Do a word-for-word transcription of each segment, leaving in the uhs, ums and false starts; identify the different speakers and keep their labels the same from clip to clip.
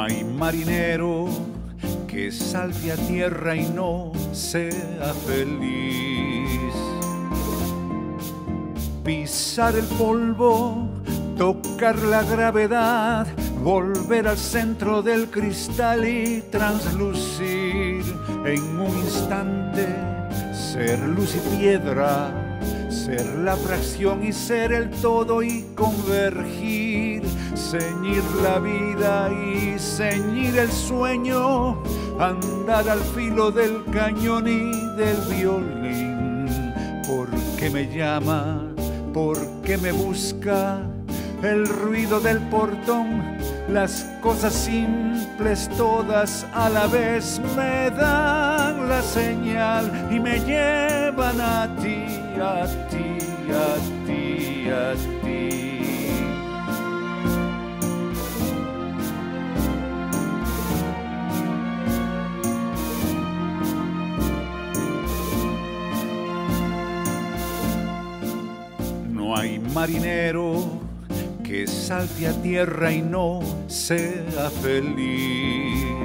Speaker 1: No hay marinero que salve a tierra y no sea feliz. Pisar el polvo, tocar la gravedad, volver al centro del cristal y translucir en un instante, ser luz y piedra, ser la fracción y ser el todo y convergir, ceñir la vida y ceñir el sueño, andar al filo del cañón y del violín. ¿Por qué me llama? ¿Por qué me busca? El ruido del portón, las cosas simples todas a la vez me dan la señal y me llevan a ti, a ti, a ti, a ti. No hay marinero que salte a tierra y no sea feliz.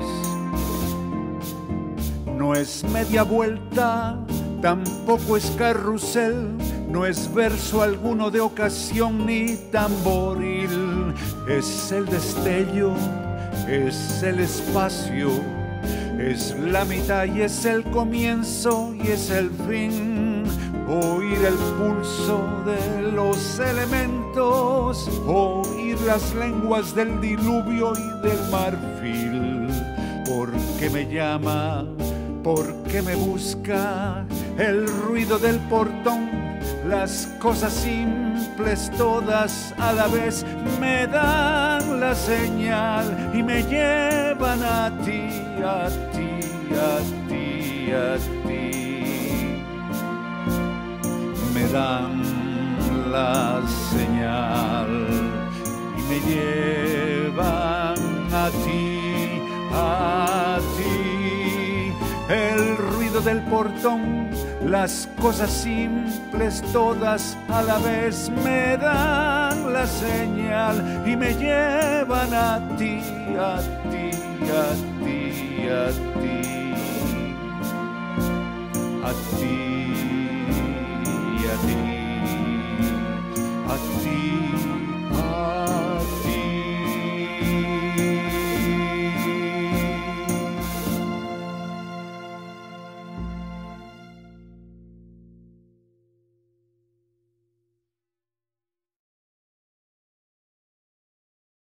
Speaker 1: No es media vuelta, tampoco es carrusel, no es verso alguno de ocasión ni tamboril. Es el destello, es el espacio, es la mitad y es el comienzo y es el fin. Oír el pulso de los elementos, oír las lenguas del diluvio y del marfil. ¿Por qué me llama? ¿Por qué me busca? El ruido del portón, las cosas simples todas a la vez me dan la señal y me llevan a ti, a ti, a ti, a ti. Me dan la señal y me llevan a ti, a ti. El ruido del portón, las cosas simples todas a la vez me dan la señal y me llevan a ti, a ti, a ti, a ti, a ti. A ti, a ti.